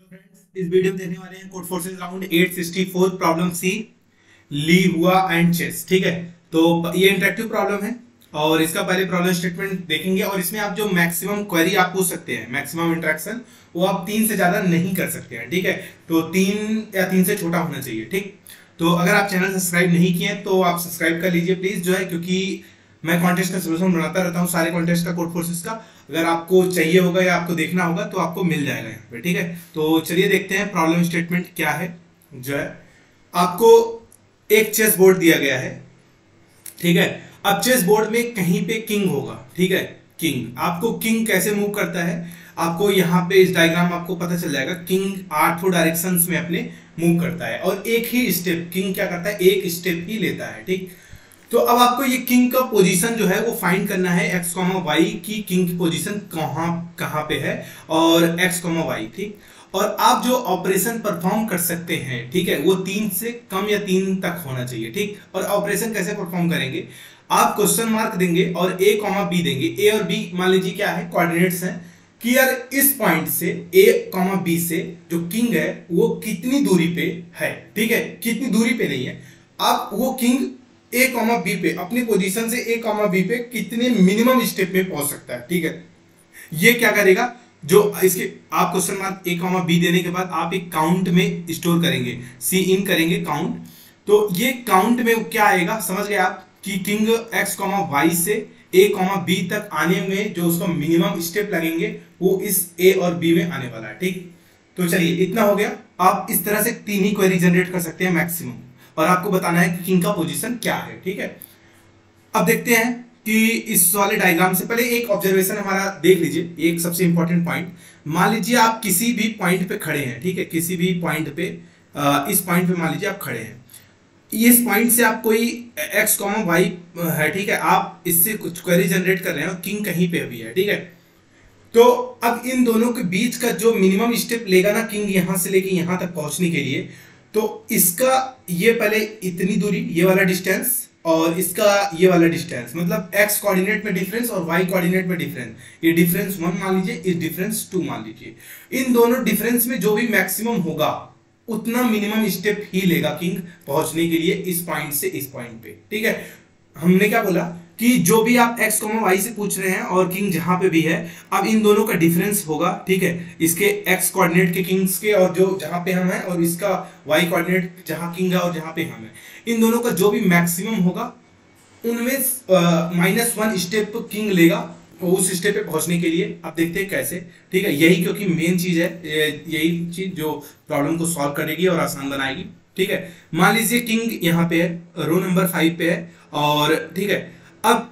Friends, इस video में देखने वाले हैं Codeforces round 864 problem C Li Hua and chess. ठीक है, तो ये इंटरेक्टिव प्रॉब्लम है और इसका पहले प्रॉब्लम स्टेटमेंट देखेंगे और इसमें आप जो मैक्सिमम क्वेरी आप पूछ सकते हैं, मैक्सिमम इंटरेक्शन, वो आप 3 से ज्यादा नहीं कर सकते हैं। ठीक है, तो 3 या 3 से छोटा होना चाहिए। ठीक, तो अगर आप चैनल सब्सक्राइब नहीं किए तो आप सब्सक्राइब कर लीजिए प्लीज, जो है, क्योंकि मैं कॉन्टेस्ट का सोल्यूशन बनाता रहता हूँ, सारे कॉन्टेस्ट का, कोड फोर्सेस का। अगर आपको चाहिए होगा या आपको देखना होगा तो आपको मिल जाएगा यहाँ पे। ठीक है, तो चलिए देखते हैं प्रॉब्लम स्टेटमेंट क्या है। जो है, आपको एक चेस बोर्ड दिया गया है। ठीक है, अब चेस बोर्ड में कहीं पे किंग होगा। ठीक है, किंग, आपको किंग कैसे मूव करता है आपको यहाँ पे इस डायग्राम में आपको पता चल जाएगा। किंग 8 डायरेक्शंस में अपने मूव करता है और एक ही स्टेप किंग क्या करता है, एक स्टेप ही लेता है। ठीक, तो अब आपको ये किंग का पोजीशन जो है वो फाइंड करना है, x, y की किंग की पोजीशन कहाँ पे है और x, y। ठीक, और आप जो ऑपरेशन परफॉर्म कर सकते हैं, ठीक है, वो 3 से कम या 3 तक होना चाहिए। ठीक, और ऑपरेशन कैसे परफॉर्म करेंगे, आप क्वेश्चन मार्क देंगे और a, b देंगे। a और b मान लीजिए क्या है, कोऑर्डिनेट्स हैं कि यार इस पॉइंट से a, b से जो किंग है वो कितनी दूरी पे है। ठीक है, कितनी दूरी पे नहीं है, आप वो किंग a, b पे अपनी पोजीशन से a, b पे कितने मिनिमम स्टेप में पहुंच सकता है। ठीक है, ये क्या करेगा, जो इसके आप क्वेश्चन मार्क a, b देने के बाद आप एक काउंट में स्टोर करेंगे, सी इन करेंगे काउंट। तो ये काउंट में क्या आएगा, समझ गए आप, कि किंग x, y से a, b तक आने में जो उसका मिनिमम स्टेप लगेंगे वो इस a और b में आने वाला है। ठीक, तो चलिए इतना हो गया। आप इस तरह से 3 ही क्वेरी जनरेट कर सकते हैं मैक्सिमम, और आपको बताना है कि किंग का पोजीशन क्या है। ठीक है, अब देखते हैं कि इस वाले डायग्राम से पहले एक ऑब्जर्वेशन हमारा देख लीजिए, एक सबसे इंपॉर्टेंट पॉइंट। मान लीजिए आप किसी भी पॉइंट पे खड़े हैं। ठीक है, किसी भी पॉइंट पे, इस पॉइंट पे मान लीजिए आप खड़े हैं, इस पॉइंट से आप कोई x, y है। ठीक है, आप इससे कुछ क्वेरी जनरेट कर रहे हैं और किंग कहीं पे भी है। ठीक है, तो अब इन दोनों के बीच का जो मिनिमम स्टेप लेगा ना किंग, यहां से लेके यहां तक पहुंचने के लिए, तो इसका ये पहले इतनी दूरी, ये वाला डिस्टेंस, और इसका ये वाला डिस्टेंस, मतलब x कोऑर्डिनेट में डिफरेंस और y कोऑर्डिनेट में डिफरेंस, ये डिफरेंस 1 मान लीजिए, इस डिफरेंस 2 मान लीजिए। इन दोनों डिफरेंस में जो भी मैक्सिमम होगा उतना मिनिमम स्टेप ही लेगा किंग पहुंचने के लिए इस पॉइंट से इस पॉइंट पे। ठीक है, हमने क्या बोला कि जो भी आप x, y से पूछ रहे हैं और किंग जहां पे भी है, अब इन दोनों का डिफरेंस होगा। ठीक है, इसके x कोऑर्डिनेट के किंग्स के और जो जहां पे हम हैं, और इसका y कोऑर्डिनेट जहां किंग है और जहां पे हम हैं, इन दोनों का जो भी मैक्सिमम होगा उनमें -1 स्टेप किंग लेगा उस स्टेप पे पहुंचने के लिए। अब देखते हैं कैसे। ठीक है, यही क्योंकि मेन चीज है, यही चीज जो प्रॉब्लम को सॉल्व करेगी और आसान बनाएगी। ठीक है, मान लीजिए किंग यहाँ पे है, रो नंबर 5 पे है, और ठीक है, अब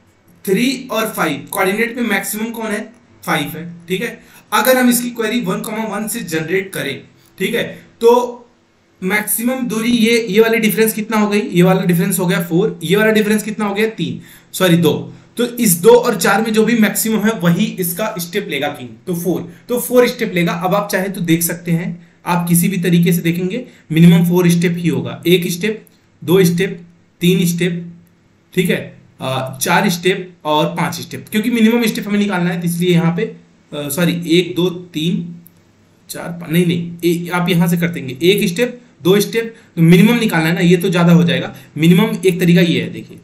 3 और 5 कोऑर्डिनेट में मैक्सिमम कौन है, 5 है। ठीक है, अगर हम इसकी क्वेरी 1, 1 से जनरेट करें, ठीक है, तो मैक्सिमम दूरी ये वाली डिफरेंस कितना हो गई, ये वाला डिफरेंस हो गया 4, ये वाला डिफरेंस कितना हो गया 3, सॉरी 2। तो इस 2 और 4 में जो भी मैक्सिमम है वही इसका स्टेप लेगा किंग, तो 4 स्टेप लेगा। अब आप चाहे तो देख सकते हैं, आप किसी भी तरीके से देखेंगे मिनिमम 4 स्टेप ही होगा, 1 स्टेप, 2 स्टेप, 3 स्टेप, ठीक है, 4 स्टेप और 5 स्टेप, क्योंकि मिनिमम स्टेप हमें निकालना है, इसलिए यहाँ पे सॉरी 1, 2, 3, 4, 5, नहीं, आप यहां से कर देंगे 1 स्टेप, 2 स्टेप, तो मिनिमम निकालना है ना, ये तो ज्यादा हो जाएगा। मिनिमम एक तरीका ये है, देखिए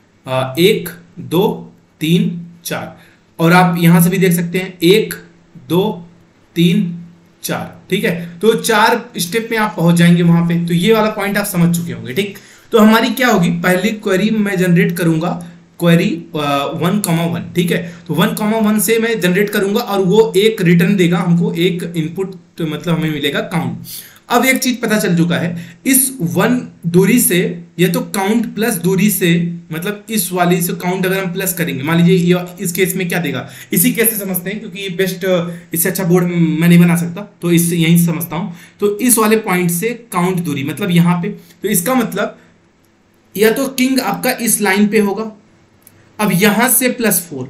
1, 2, 3, 4, और आप यहां से भी देख सकते हैं 1, 2, 3, 4। ठीक है, तो 4 स्टेप में आप पहुंच जाएंगे वहां पे। तो ये वाला पॉइंट आप समझ चुके होंगे। ठीक, तो हमारी क्या होगी, पहली क्वेरी मैं जनरेट करूंगा, क्वेरी 1, 1। ठीक है, तो 1, 1 से मैं जनरेट करूंगा और वो एक रिटर्न देगा हमको, एक इनपुट, मतलब हमें मिलेगा काउंट। अब एक चीज पता चल चुका है, इस 1 दूरी से, या तो काउंट प्लस दूरी से, मतलब इस वाली से काउंट अगर हम प्लस करेंगे, मान लीजिए इस केस में क्या देगा, इसी केस से समझते हैं, क्योंकि बेस्ट, इससे अच्छा बोर्ड मैं नहीं बना सकता, तो इससे यहीं से समझता हूं। तो इस वाले पॉइंट से काउंट दूरी, मतलब यहां पे, तो इसका मतलब या तो किंग आपका इस लाइन पे होगा, अब यहां से +4,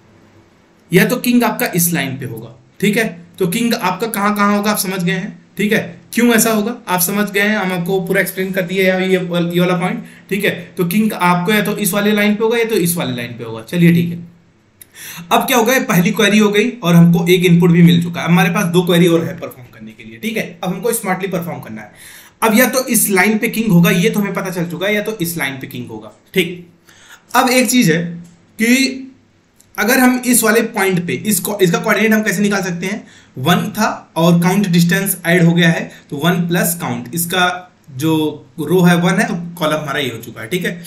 या तो किंग आपका इस लाइन पे होगा। ठीक है, तो किंग आपका कहां कहां होगा आप समझ गए हैं। ठीक है, क्यों ऐसा होगा आप समझ गए हैं, हम आपको पूरा एक्सप्लेन कर दिया है ये वाला पॉइंट। ठीक है, तो किंग आपको या तो इस वाले लाइन पे होगा या तो इस वाले लाइन पे होगा। चलिए ठीक है, अब क्या होगा, पहली क्वेरी हो गई और हमको एक इनपुट भी मिल चुका है। हमारे पास 2 क्वेरी और है परफॉर्म करने के लिए, ठीक है। अब हमको स्मार्टली परफॉर्म करना है। अब या तो इस लाइन पे किंग होगा, ये तो हमें पता चल चुका है, या तो इस लाइन पे किंग होगा, ठीक। अब एक चीज है कि अगर हम इस वाले पॉइंट पे इसका कोऑर्डिनेट हम कैसे निकाल सकते हैं, 1 था और काउंट डिस्टेंस ऐड हो गया है, तो 1 प्लस काउंट, इसका जो रो है 1 है और कॉलम हमारा ये हो चुका है, ठीक है।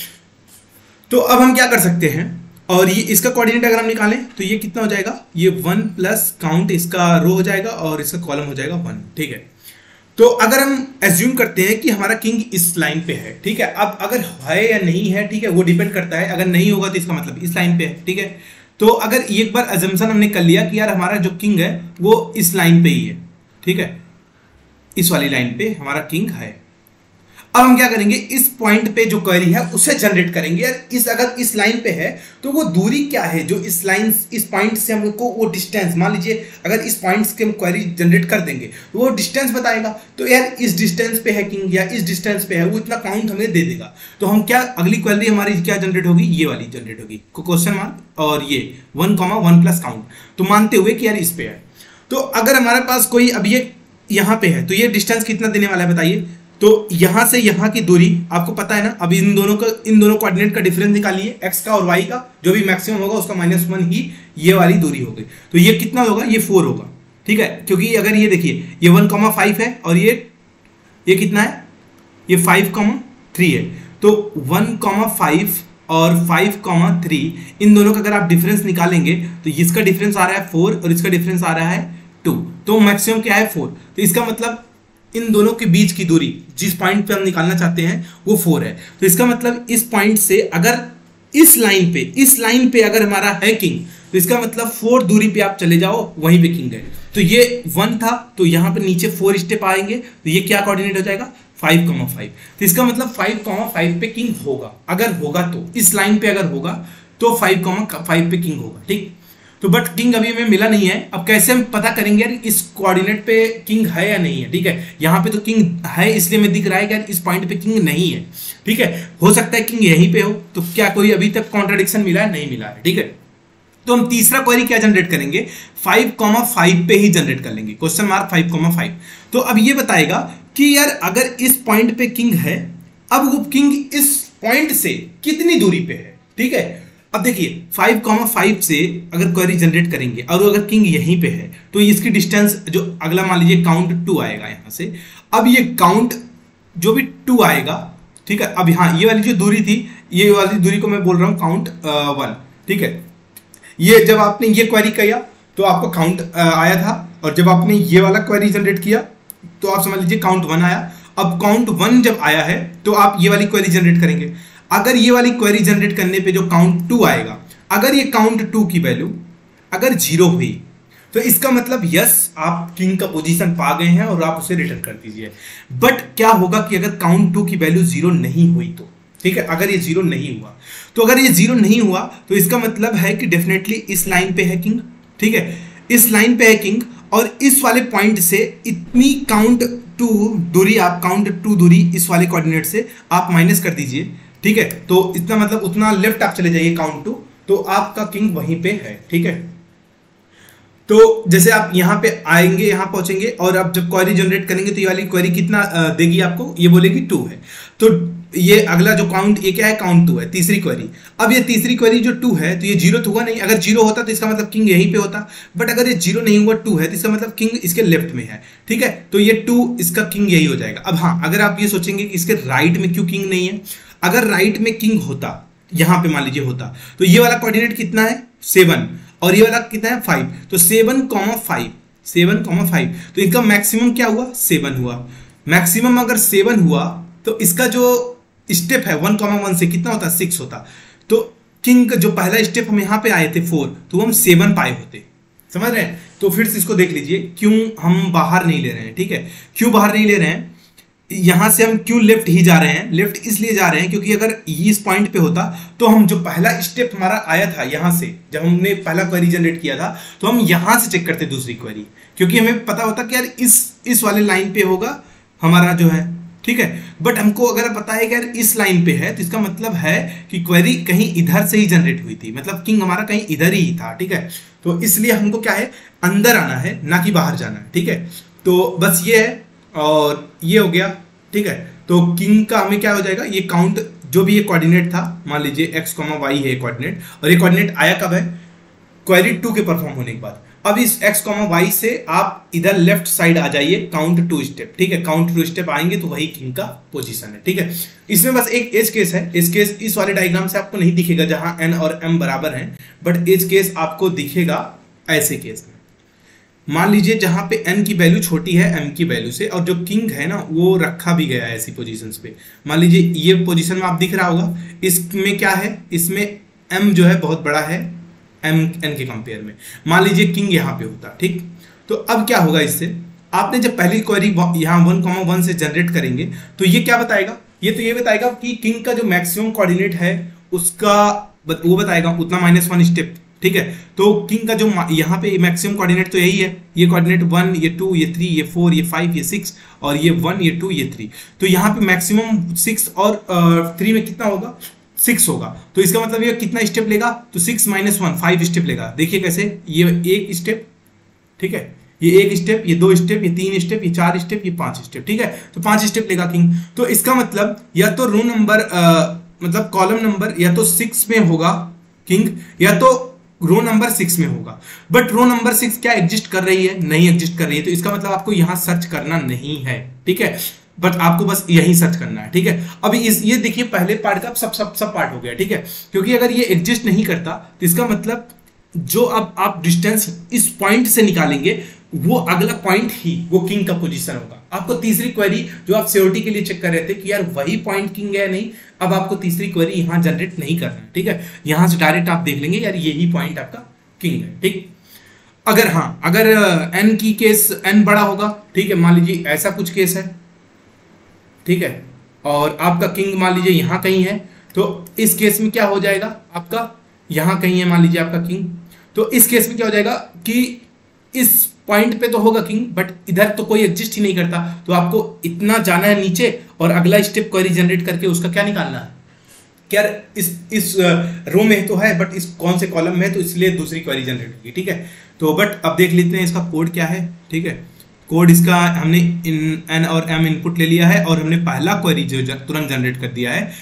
तो अब हम क्या कर सकते हैं, और ये इसका कोऑर्डिनेट अगर हम निकालें तो ये कितना हो जाएगा, ये 1 प्लस काउंट, इसका रो हो जाएगा और इसका कॉलम हो जाएगा 1, ठीक है। तो अगर हम एज्यूम करते हैं कि हमारा किंग इस लाइन पे है, ठीक है। अब अगर है या नहीं है, ठीक है, वो डिपेंड करता है। अगर नहीं होगा तो इसका मतलब इस लाइन पे है, ठीक है। तो अगर एक बार अजम्पशन हमने कर लिया कि यार हमारा जो किंग है वो इस लाइन पे ही है, ठीक है, इस वाली लाइन पे हमारा किंग है। अब हम क्या करेंगे, इस पॉइंट पे जो क्वेरी है उसे जनरेट करेंगे। यार अगर इस लाइन पे है तो वो दूरी क्या है जो इस लाइन, इस पॉइंट से हमको वो डिस्टेंस, मान लीजिए अगर इस पॉइंट से हम क्वेरी जनरेट कर देंगे तो वो डिस्टेंस बताएगा। तो यार इस डिस्टेंस पे है किंग या इस डिस्टेंस पे है, वो इतना काउंट हमें दे देगा। तो हम क्या, अगली क्वेरी हमारी क्या जनरेट होगी, ये वाली जनरेट होगी, क्वेश्चन मार्क और ये 1, 1 प्लस काउंट, तो मानते हुए कि यार इस पे है। तो अगर हमारे पास कोई, अब ये यहाँ पे है तो ये डिस्टेंस कितना देने वाला है बताइए। तो यहां से यहां की दूरी आपको पता है ना। अब इन दोनों कोऑर्डिनेट का डिफरेंस निकालिए, एक्स का और वाई का, जो भी मैक्सिमम होगा उसका -1 ही ये वाली दूरी होगी। तो ये कितना होगा, ये 4 होगा, ठीक है। क्योंकि अगर ये देखिए ये 1,5 है और ये कितना है, ये 5,3 है। तो 1,5 और 5,3 इन दोनों का अगर आप डिफरेंस निकालेंगे तो इसका डिफरेंस आ रहा है 4 और इसका डिफरेंस आ रहा है 2। तो मैक्सिमम क्या है 4। तो इसका मतलब इन दोनों के बीच की दूरी जिस पॉइंट पे हम निकालना चाहते हैं वो 4 है। तो इसका मतलब इस पॉइंट से अगर इस लाइन पे अगर हमारा है किंग, तो इसका मतलब 4 दूरी पे आप चले जाओ, वहीं पे किंग है। तो ये 1 था तो यहाँ पे नीचे 4 स्टेप आएंगे, तो ये क्या कोऑर्डिनेट हो जाएगा 5,5। तो इसका मतलब 5,5 पे किंग होगा। अगर होगा तो इस लाइन पे अगर होगा तो 5,5 पे किंग होगा, ठीक। तो बट किंग अभी हमें मिला नहीं है। अब कैसे हम पता करेंगे यार इस कोऑर्डिनेट पे किंग है या नहीं है, ठीक है। यहाँ पे तो किंग है इसलिए हमें दिख रहा है कि यार इस पॉइंट पे किंग नहीं है, ठीक है। हो सकता है किंग यहीं पे हो, तो क्या कोई अभी तक कॉन्ट्राडिक्शन मिला है, नहीं मिला है, ठीक है। तो हम तीसरा क्वेरी क्या जनरेट करेंगे, 5,5 पे ही जनरेट कर लेंगे, क्वेश्चन मार्क 5,5। तो अब ये बताएगा कि यार अगर इस पॉइंट पे किंग है, अब वो किंग इस पॉइंट से कितनी दूरी पे है, ठीक है। अब देखिए 5,5 से अगर क्वेरी जनरेट करेंगे और अगर किंग यहीं पे है तो इसकी डिस्टेंस जो अगला मान लीजिए काउंट 2 आएगा यहां से। अब ये काउंट जो भी 2 आएगा, ठीक है। अब यहाँ ये वाली जो दूरी थी, ये वाली दूरी को मैं बोल रहा हूँ काउंट 1, ठीक है। ये जब आपने ये क्वेरी किया तो आपको काउंट आया था, और जब आपने ये वाला क्वेरी जनरेट किया तो आप समझ लीजिए काउंट 1 आया। अब काउंट 1 जब आया है तो आप ये वाली क्वेरी जनरेट करेंगे। अगर ये वाली क्वेरी जनरेट करने पे जो काउंट 2 आएगा, अगर ये काउंट 2 की वैल्यू अगर 0 हुई तो इसका मतलब यस आप किंग का पोजीशन पा गए हैं और आप उसे रिटर्न कर दीजिए। बट क्या होगा कि अगर काउंट 2 की वैल्यू 0 नहीं हुई तो, ठीक है, अगर ये 0 नहीं हुआ तो, अगर ये 0 नहीं हुआ तो इसका मतलब है कि डेफिनेटली इस लाइन पे है किंग, ठीक है, इस लाइन पे है किंग। और इस वाले पॉइंट से इतनी काउंट 2 दूरी, आप काउंट 2 दूरी इस वाले कोऑर्डिनेट से आप माइनस कर दीजिए, ठीक है। तो इतना मतलब उतना लेफ्ट आप चले जाइए काउंट 2, तो आपका किंग वहीं पे है, ठीक है। तो जैसे आप यहाँ पे आएंगे, यहाँ पहुंचेंगे और आप जब क्वेरी जनरेट करेंगे तो ये वाली क्वेरी कितना देगी आपको, ये बोलेगी 2 है। तो ये अगला जो काउंट, ये क्या है काउंट 2 है, तीसरी क्वेरी। अब ये तीसरी क्वेरी जो 2 है तो ये 0 तो हुआ नहीं। अगर 0 होता तो इसका मतलब किंग यहीं पे होता, बट अगर ये 0 नहीं हुआ 2 है तो इसका मतलब किंग इसके लेफ्ट में है, ठीक है। तो ये 2 इसका किंग यही हो जाएगा। अब हाँ, अगर आप ये सोचेंगे कि इसके राइट में क्यों किंग नहीं है, अगर राइट में किंग होता, यहां पे मान लीजिए होता, तो ये वाला कोऑर्डिनेट कितना है 7 और ये वाला कितना है 5, तो 7,5 तो इनका मैक्सिमम क्या हुआ 7 हुआ। मैक्सिमम अगर 7 हुआ तो इसका जो स्टेप है 1,1 से कितना होता 6 होता। तो किंग का जो पहला स्टेप हम यहाँ पे आए थे 4, तो हम 7 पाए होते, समझ रहे हैं। तो फिर से इसको देख लीजिए क्यों हम बाहर नहीं ले रहे हैं, ठीक है। क्यों बाहर नहीं ले रहे हैं, यहां से हम क्यों लेफ्ट ही जा रहे हैं, लेफ्ट इसलिए जा रहे हैं क्योंकि अगर इस पॉइंट पे होता तो हम जो पहला स्टेप हमारा आया था यहां से, जब हमने पहला क्वेरी जनरेट किया था तो हम यहां से चेक करते दूसरी क्वेरी, क्योंकि हमें पता होता कि यार इस वाले लाइन पे होगा हमारा जो है ठीक है। बट हमको अगर पता है कि यार इस लाइन पे है तो इसका मतलब है कि क्वेरी कहीं इधर से ही जनरेट हुई थी, मतलब किंग हमारा कहीं इधर ही था, ठीक है। तो इसलिए हमको क्या है, अंदर आना है ना कि बाहर जाना है, ठीक है। तो बस ये है और ये हो गया, ठीक है। तो किंग का हमें क्या हो जाएगा, ये काउंट जो भी ये कोऑर्डिनेट था, मान लीजिए x, y है कोऑर्डिनेट, और ये कोऑर्डिनेट आया कब है, क्वेरी 2 के परफॉर्म होने के बाद। अब इस x, y से आप इधर लेफ्ट साइड आ जाइए काउंट 2 स्टेप, ठीक है। काउंट 2 स्टेप आएंगे तो वही किंग का पोजीशन है, ठीक है। इसमें बस एक एज केस है, एज केस इस वाले डायग्राम से आपको नहीं दिखेगा जहां n और m बराबर हैं, बट एज केस आपको दिखेगा ऐसे केस में। मान लीजिए जहां पे n की वैल्यू छोटी है m की वैल्यू से, और जो किंग है ना वो रखा भी गया है ऐसी पोजीशंस पे। मान लीजिए ये पोजीशन में आप दिख रहा होगा, इसमें क्या है, इसमें m जो है बहुत बड़ा है m n के कंपेयर में। मान लीजिए किंग यहाँ पे होता, ठीक। तो अब क्या होगा, इससे आपने जब पहली क्वेरी यहाँ 1,1 से जनरेट करेंगे तो ये क्या बताएगा, ये बताएगा कि किंग का जो मैक्सिमम कोऑर्डिनेट है उसका वो बताएगा उतना -1 स्टेप, ठीक है। तो किंग का जो यहाँ पे मैक्सिमम कोऑर्डिनेट तो यही है, ये कोऑर्डिनेट 1, ये 2, ये 3, ये 4, ये 5, ये 6, और ये 1, ये 2, ये 3। तो यहाँ पे मैक्सिमम 6 और 3 में कितना होगा, 6 होगा। तो इसका मतलब ये कितना स्टेप लेगा, तो 6 - 1 5 स्टेप लेगा। देखिए कैसे, ये एक स्टेप, ठीक है, ये एक स्टेप, ये 2 स्टेप, ये 3 स्टेप, ये 4 स्टेप, ये 5 स्टेप, ठीक है। तो 5 स्टेप लेगा किंग। तो इसका मतलब या तो रो नंबर मतलब कॉलम नंबर या तो 6 में होगा किंग, या तो रो नंबर 6 में होगा। बट रो नंबर 6 क्या एग्जिस्ट कर रही है, नहीं एग्जिस्ट कर रही है। तो इसका मतलब आपको यहां सर्च करना नहीं है, ठीक है, बट आपको बस यही सर्च करना है, ठीक है। अभी ये देखिए पहले पार्ट का सब पार्ट हो गया, ठीक है। क्योंकि अगर ये एग्जिस्ट नहीं करता तो इसका मतलब जो अब आप डिस्टेंस इस पॉइंट से निकालेंगे वो अगला पॉइंट ही वो किंग का पोजीशन होगा। आपको तीसरी क्वेरी जो आप सिक्योरिटी के लिए चेक कर रहे थे कि यार वही पॉइंट किंग है नहीं, अब आपको तीसरी क्वेरी यहां जनरेट नहीं करना है, ठीक है। यहां से डायरेक्ट आप देख लेंगे यार यही पॉइंट आपका किंग है, ठीक। अगर n की केस n बड़ा होगा, ठीक है, मान लीजिए ऐसा कुछ केस है, ठीक है, और आपका किंग मान लीजिए यहां कहीं है, तो इस केस में क्या हो जाएगा, आपका यहां कहीं है मान लीजिए आपका किंग। तो इस केस में क्या हो जाएगा कि इस पॉइंट पे तो होगा किंग, बट इधर तो कोई एग्जिस्ट ही नहीं करता। तो आपको इतना जाना है नीचे और अगला स्टेप क्वेरी जनरेट करके उसका क्या निकालना है, क्या इस रो में तो है बट इस कौन से कॉलम में है, तो इसलिए दूसरी क्वेरी जनरेट होगी, ठीक है। तो बट अब देख लेते हैं इसका कोड क्या है, ठीक है। कोड इसका हमने n और m इनपुट ले लिया है और हमने पहला क्वेरी जो तुरंत जनरेट कर दिया है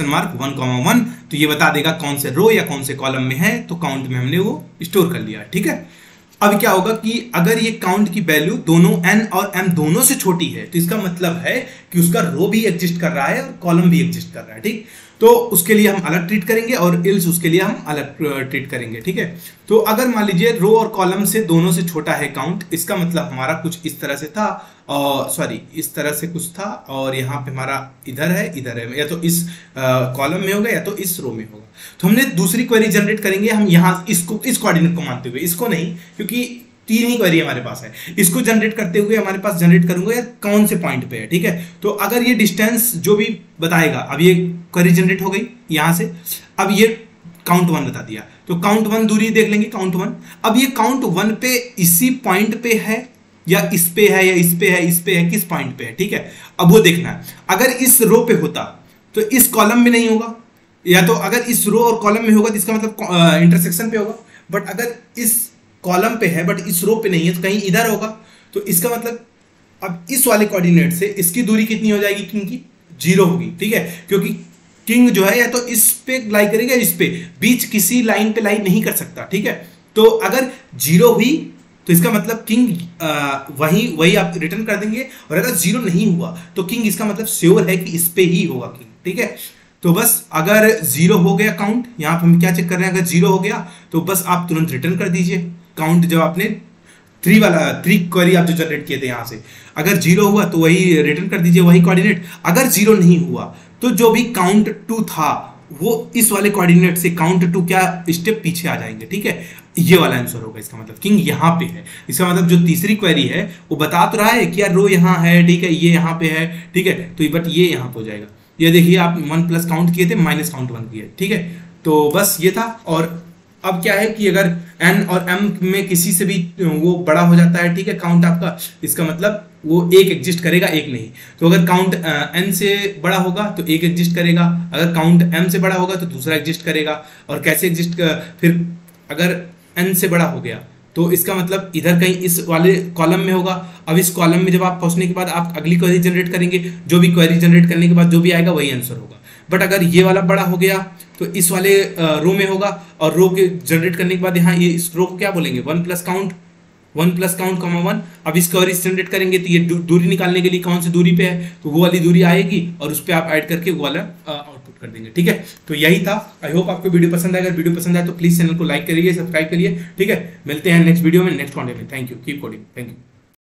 $1,1, तो ये बता देगा कौन से रो या कौन से कॉलम में है, तो काउंट में हमने वो स्टोर कर लिया, ठीक है। अब क्या होगा कि अगर ये काउंट की वैल्यू दोनों n और m दोनों से छोटी है तो इसका मतलब है कि उसका रो भी एग्जिस्ट कर रहा है और कॉलम भी एग्जिस्ट कर रहा है, ठीक। तो उसके लिए हम अलग ट्रीट करेंगे और इल्स उसके लिए हम अलग ट्रीट करेंगे, ठीक है। तो अगर मान लीजिए रो और कॉलम से दोनों से छोटा है काउंट, इसका मतलब हमारा कुछ इस तरह से था, सॉरी इस तरह से कुछ था, और यहाँ पे हमारा इधर है, या तो इस कॉलम में होगा या तो इस रो में होगा। तो हमने दूसरी क्वेरी जनरेट करेंगे हम यहाँ इसको, इस कोऑर्डिनेट को मानते हुए, इसको नहीं, क्योंकि 3 ही क्वेरी हमारे पास है। इसको जनरेट करते हुए हमारे पास जनरेट करूंगा यार कौन से पॉइंट पे है, ठीक है। तो अगर ये डिस्टेंस जो भी बताएगा, अब ये क्वेरी जनरेट हो गई यहां से, अब ये काउंट 1 बता दिया, तो काउंट 1 दूरी देख लेंगे, काउंट 1। अब ये काउंट 1 पे इसी पॉइंट पे है या इस पे है या इस पे है, इस पे है, किस पॉइंट पे है, ठीक है। अब वो देखना है, अगर इस रो पे होता तो इस कॉलम में नहीं होगा, या तो अगर इस रो और कॉलम में होगा तो इसका मतलब इंटरसेक्शन पे होगा। बट अगर इस कॉलम पे है बट इस रो पे नहीं है तो कहीं इधर होगा, तो इसका मतलब अब इस वाले कोऑर्डिनेट से इसकी दूरी कितनी हो जाएगी किंग की, 0 होगी, ठीक है। क्योंकि किंग जो है या तो इस पे लाई करेगा इस पे, बीच किसी लाइन पे लाई नहीं कर सकता, ठीक है। तो अगर 0 हुई तो इसका मतलब किंग वही आप रिटर्न कर देंगे, और अगर 0 नहीं हुआ तो किंग इसका मतलब श्योर है कि इस पे ही होगा किंग, ठीक है। तो बस अगर 0 हो गया काउंट, यहाँ पे हम क्या चेक कर रहे हैं, अगर 0 हो गया तो बस आप तुरंत रिटर्न कर दीजिए काउंट, जब आपने 3 क्वेरी आप जो जनरेट किए थे यहाँ से, अगर 0 हुआ तो वही रिटर्न कर दीजिए वही कोऑर्डिनेट। अगर 0 नहीं हुआ तो जो भी काउंट 2 था वो इस वाले कोऑर्डिनेट से काउंट 2 क्या स्टेप पीछे आ जाएंगे, ठीक है। ये वाला आंसर होगा, इसका मतलब किंग यहाँ पे है। इसका मतलब जो तीसरी क्वेरी है वो बता तो रहा है कि यार रो यहाँ है, ठीक है, ये यहाँ पे है, ठीक है, तो बट ये यहाँ पे हो जाएगा। ये देखिए आप 1 प्लस काउंट किए थे, माइनस काउंट 1 किए, ठीक है। तो बस ये था। और अब क्या है कि अगर n और m में किसी से भी वो बड़ा हो जाता है, ठीक है, काउंट आपका, इसका मतलब वो एक एग्जिस्ट करेगा, एक नहीं। तो अगर काउंट n से बड़ा होगा तो एक एग्जिस्ट करेगा, अगर काउंट m से बड़ा होगा तो दूसरा एग्जिस्ट करेगा। और कैसे एग्जिस्ट, फिर अगर n से बड़ा हो गया तो इसका मतलब इधर कहीं इस वाले कॉलम में होगा। अब इस कॉलम में जब आप पहुंचने के बाद आप अगली क्वेरी जनरेट करेंगे, जो भी क्वेरी जनरेट करने के बाद जो भी आएगा वही आंसर होगा। बट अगर ये वाला बड़ा हो गया तो इस वाले रो में होगा, और रो के जनरेट करने के बाद यहाँ ये इस रो को क्या बोलेंगे, 1 प्लस काउंट 1। अब इस क्वेरी जनरेट करेंगे तो ये दूरी निकालने के लिए कौन सी दूरी पे है, तो वो वाली दूरी आएगी और उस पर आप ऐड करके वो वाला आउटपुट कर देंगे। ठीक है, तो यही था। आई होप आपको वीडियो पसंद आएगा। वीडियो पसंद आए तो प्लीज चैनल को लाइक करिए, सब्सक्राइब करिए। ठीक है, मिलते हैं नेक्स्ट वीडियो में, नेक्स्ट कॉन्टेंट में। Thank you, keep coding. Thank you.